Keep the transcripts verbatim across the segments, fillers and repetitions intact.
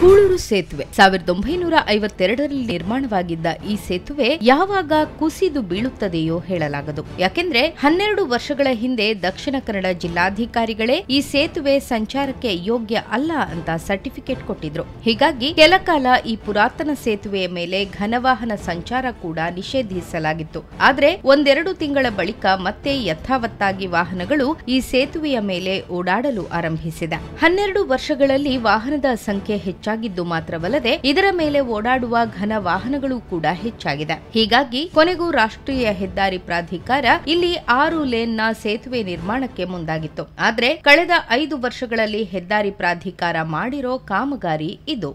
ಕೂಳೂರು ಸೇತುವೆ ಸಾವಿರದ ಒಂಬೈನೂರ ಐವತ್ತೆರಡರಲ್ಲಿ ನಿರ್ಮಾಣವಾಗಿದ್ದ ಈ ಸೇತುವೆ ಯಾವಾಗ ಕುಸಿದು ಬೀಳುತ್ತದೆಯೋ ಹೇಳಲಾಗದು. ಯಾಕೆಂದ್ರೆ ಹನ್ನೆರಡು ವರ್ಷಗಳ ಹಿಂದೆ ದಕ್ಷಿಣ ಕನ್ನಡ ಜಿಲ್ಲಾಧಿಕಾರಿಗಳೇ ಈ ಸೇತುವೆ ಸಂಚಾರಕ್ಕೆ ಯೋಗ್ಯ ಅಲ್ಲ ಅಂತ ಸರ್ಟಿಫಿಕೇಟ್ ಕೊಟ್ಟಿದ್ರು. ಹೀಗಾಗಿ ಕೆಲಕಾಲ ಈ ಪುರಾತನ ಸೇತುವೆಯ ಮೇಲೆ ಘನವಾಹನ ಸಂಚಾರ ಕೂಡ ನಿಷೇಧಿಸಲಾಗಿತ್ತು. ಆದ್ರೆ ಒಂದೆರಡು ತಿಂಗಳ ಬಳಿಕ ಮತ್ತೆ ಯಥಾವತ್ತಾಗಿ ವಾಹನಗಳು ಈ ಸೇತುವೆಯ ಮೇಲೆ ಓಡಾಡಲು ಆರಂಭಿಸಿದೆ. ಹನ್ನೆರಡು ವರ್ಷಗಳಲ್ಲಿ ವಾಹನದ ಸಂಖ್ಯೆ ಹೆಚ್ಚಾಗಿದ್ದು ಮಾತ್ರವಲ್ಲದೆ ಇದರ ಮೇಲೆ ಓಡಾಡುವ ಘನ ವಾಹನಗಳು ಕೂಡ ಹೆಚ್ಚಾಗಿದೆ. ಹೀಗಾಗಿ ಕೊನೆಗೂ ರಾಷ್ಟ್ರೀಯ ಹೆದ್ದಾರಿ ಪ್ರಾಧಿಕಾರ ಇಲ್ಲಿ ಆರು ಲೇನ್ನ ಸೇತುವೆ ನಿರ್ಮಾಣಕ್ಕೆ ಮುಂದಾಗಿತ್ತು. ಆದ್ರೆ ಕಳೆದ ಐದು ವರ್ಷಗಳಲ್ಲಿ ಹೆದ್ದಾರಿ ಪ್ರಾಧಿಕಾರ ಮಾಡಿರೋ ಕಾಮಗಾರಿ ಇದು.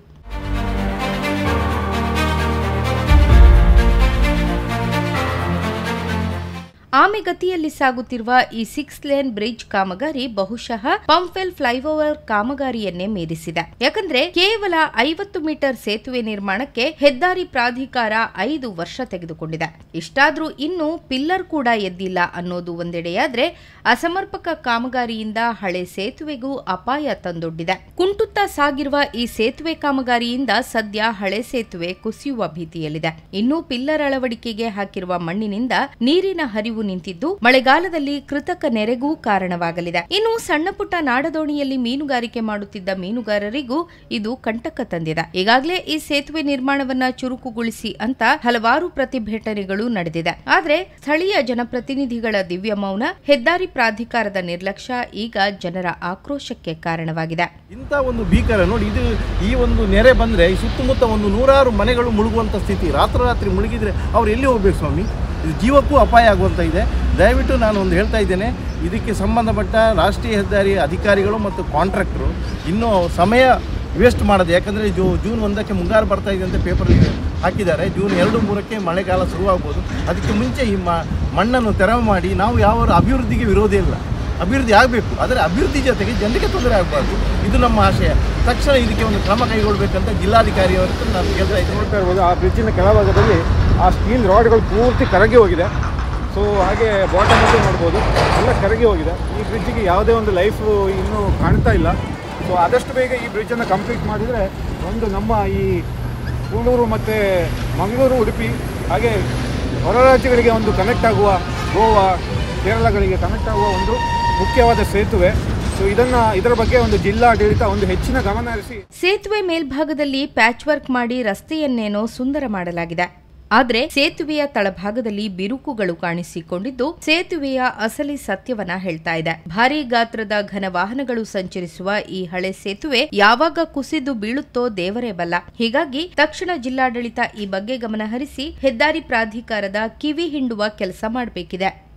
ಆಮೆಗತಿಯಲ್ಲಿ ಸಾಗುತ್ತಿರುವ ಈ ಸಿಕ್ಸ್ ಲೇನ್ ಬ್ರಿಡ್ಜ್ ಕಾಮಗಾರಿ ಬಹುಶಃ ಪಂಪ್ವೆಲ್ ಫ್ಲೈಓವರ್ ಕಾಮಗಾರಿಯನ್ನೇ ಮೀರಿಸಿದೆ. ಯಾಕಂದ್ರೆ ಕೇವಲ ಐವತ್ತು ಮೀಟರ್ ಸೇತುವೆ ನಿರ್ಮಾಣಕ್ಕೆ ಹೆದ್ದಾರಿ ಪ್ರಾಧಿಕಾರ ಐದು ವರ್ಷ ತೆಗೆದುಕೊಂಡಿದೆ. ಇಷ್ಟಾದ್ರೂ ಇನ್ನೂ ಪಿಲ್ಲರ್ ಕೂಡ ಎದ್ದಿಲ್ಲ ಅನ್ನೋದು ಒಂದೆಡೆಯಾದ್ರೆ ಅಸಮರ್ಪಕ ಕಾಮಗಾರಿಯಿಂದ ಹಳೆ ಸೇತುವೆಗೂ ಅಪಾಯ ತಂದೊಡ್ಡಿದೆ. ಕುಂಟುತ್ತಾ ಸಾಗಿರುವ ಈ ಸೇತುವೆ ಕಾಮಗಾರಿಯಿಂದ ಸದ್ಯ ಹಳೆ ಸೇತುವೆ ಕುಸಿಯುವ ಭೀತಿಯಲ್ಲಿದೆ. ಇನ್ನು ಪಿಲ್ಲರ್ ಅಳವಡಿಕೆಗೆ ಹಾಕಿರುವ ಮಣ್ಣಿನಿಂದ ನೀರಿನ ಹರಿವು ನಿಂತಿದ್ದು ಮಳೆಗಾಲದಲ್ಲಿ ಕೃತಕ ನೆರೆಗೂ ಕಾರಣವಾಗಲಿದೆ. ಇನ್ನು ಸಣ್ಣ ಪುಟ್ಟ ನಾಡದೋಣಿಯಲ್ಲಿ ಮೀನುಗಾರಿಕೆ ಮಾಡುತ್ತಿದ್ದ ಮೀನುಗಾರರಿಗೂ ಇದು ಕಂಟಕ ತಂದಿದೆ. ಈಗಾಗಲೇ ಈ ಸೇತುವೆ ನಿರ್ಮಾಣವನ್ನ ಚುರುಕುಗೊಳಿಸಿ ಅಂತ ಹಲವಾರು ಪ್ರತಿಭಟನೆಗಳು ನಡೆದಿದೆ. ಆದ್ರೆ ಸ್ಥಳೀಯ ಜನಪ್ರತಿನಿಧಿಗಳ ದಿವ್ಯ ಮೌನ, ಹೆದ್ದಾರಿ ಪ್ರಾಧಿಕಾರದ ನಿರ್ಲಕ್ಷ್ಯ ಈಗ ಜನರ ಆಕ್ರೋಶಕ್ಕೆ ಕಾರಣವಾಗಿದೆ. ಇಂಥ ಒಂದು ಭೀಕರ ನೋಡಿ, ಇದು ಈ ಒಂದು ನೆರೆ ಬಂದ್ರೆ ಸುತ್ತಮುತ್ತ ಒಂದು ನೂರಾರು ಮನೆಗಳು ಮುಳುಗುವಂತ ಸ್ಥಿತಿ. ರಾತ್ರೋರಾತ್ರಿ ಮುಳುಗಿದ್ರೆ ಅವ್ರು ಎಲ್ಲಿ ಹೋಗ್ಬೇಕು ಸ್ವಾಮಿ? ಇದು ಜೀವಕ್ಕೂ ಅಪಾಯ ಆಗುವಂತ ಇದೆ. ದಯವಿಟ್ಟು ನಾನು ಒಂದು ಹೇಳ್ತಾ ಇದ್ದೇನೆ, ಇದಕ್ಕೆ ಸಂಬಂಧಪಟ್ಟ ರಾಷ್ಟ್ರೀಯ ಹೆದ್ದಾರಿ ಅಧಿಕಾರಿಗಳು ಮತ್ತು ಕಾಂಟ್ರಾಕ್ಟರು ಇನ್ನೂ ಸಮಯ ವೇಸ್ಟ್ ಮಾಡೋದು. ಯಾಕಂದರೆ ಜೂ ಜೂನ್ ಒಂದಕ್ಕೆ ಮುಂಗಾರು ಬರ್ತಾ ಇದೆ ಅಂತ ಪೇಪರಲ್ಲಿ ಹಾಕಿದ್ದಾರೆ. ಜೂನ್ ಎರಡು ಮೂರಕ್ಕೆ ಮಳೆಗಾಲ ಶುರುವಾಗ್ಬೋದು. ಅದಕ್ಕೆ ಮುಂಚೆ ಈ ಮಣ್ಣನ್ನು ತೆರವು ಮಾಡಿ, ನಾವು ಯಾವ ಅಭಿವೃದ್ಧಿಗೆ ವಿರೋಧ ಇಲ್ಲ, ಅಭಿವೃದ್ಧಿ ಆಗಬೇಕು, ಆದರೆ ಅಭಿವೃದ್ಧಿ ಜೊತೆಗೆ ಜನರಿಗೆ ತೊಂದರೆ ಆಗಬಾರ್ದು. ಇದು ನಮ್ಮ ಆಶಯ. ತಕ್ಷಣ ಇದಕ್ಕೆ ಒಂದು ಕ್ರಮ ಕೈಗೊಳ್ಳಬೇಕಂತ ಜಿಲ್ಲಾಧಿಕಾರಿಯವರ ಹತ್ರ ನಾನು ಕೇಳ್ತಾ ಇದ್ದೀನಿ. ನೋಡ್ತಾ ಇರ್ಬೋದು, ಆ ಬ್ರಿಡ್ಜಿನ ಕೆಳಭಾಗದಲ್ಲಿ ಆ ಸ್ಟೀಲ್ ರಾಡ್ಗಳು ಪೂರ್ತಿ ಕರಗಿ ಹೋಗಿದೆ. ಸೊ ಹಾಗೆ ಬಾಟಮ್ ಅಲ್ಲಿ ನೋಡ್ಬೋದು, ಎಲ್ಲ ಕರಗಿ ಹೋಗಿದೆ. ಈ ಬ್ರಿಡ್ಜಿಗೆ ಯಾವುದೇ ಒಂದು ಲೈಫ್ ಇನ್ನೂ ಕಾಣ್ತಾ ಇಲ್ಲ. ಸೊ ಆದಷ್ಟು ಬೇಗ ಈ ಬ್ರಿಡ್ಜನ್ನು ಕಂಪ್ಲೀಟ್ ಮಾಡಿದರೆ ಒಂದು ನಮ್ಮ ಈ ಕೂಳೂರು ಮತ್ತು ಮಂಗಳೂರು, ಉಡುಪಿ ಹಾಗೆ ಹೊರ ರಾಜ್ಯಗಳಿಗೆ ಒಂದು ಕನೆಕ್ಟ್ ಆಗುವ, ಗೋವಾ, ಕೇರಳಗಳಿಗೆ ಕನೆಕ್ಟ್ ಆಗುವ ಒಂದು ಮುಖ್ಯವಾದ ಸೇತುವೆ. ಸೊ ಇದನ್ನ ಇದರ ಬಗ್ಗೆ ಒಂದು ಜಿಲ್ಲಾಡಳಿತ ಒಂದು ಹೆಚ್ಚಿನ ಗಮನ ಹರಿಸಿ. ಸೇತುವೆ ಮೇಲ್ಭಾಗದಲ್ಲಿ ಪ್ಯಾಚ್ ವರ್ಕ್ ಮಾಡಿ ರಸ್ತೆಯನ್ನೇನೋ ಸುಂದರ ಮಾಡಲಾಗಿದೆ. ಆದ್ರೆ ಸೇತುವೆಯ ತಳಭಾಗದಲ್ಲಿ ಬಿರುಕುಗಳು ಕಾಣಿಸಿಕೊಂಡಿದ್ದು ಸೇತುವೆಯ ಅಸಲಿ ಸತ್ಯವನ್ನ ಹೇಳ್ತಾ ಇದೆ. ಭಾರೀ ಗಾತ್ರದ ಘನ ವಾಹನಗಳು ಸಂಚರಿಸುವ ಈ ಹಳೆ ಸೇತುವೆ ಯಾವಾಗ ಕುಸಿದು ಬೀಳುತ್ತೋ ದೇವರೇ ಬಲ್ಲ. ಹೀಗಾಗಿ ತಕ್ಷಣ ಜಿಲ್ಲಾಡಳಿತ ಈ ಬಗ್ಗೆ ಗಮನ ಹರಿಸಿ ಹೆದ್ದಾರಿ ಪ್ರಾಧಿಕಾರದ ಕಿವಿ ಹಿಂಡುವ ಕೆಲಸ ಮಾಡಬೇಕಿದೆ.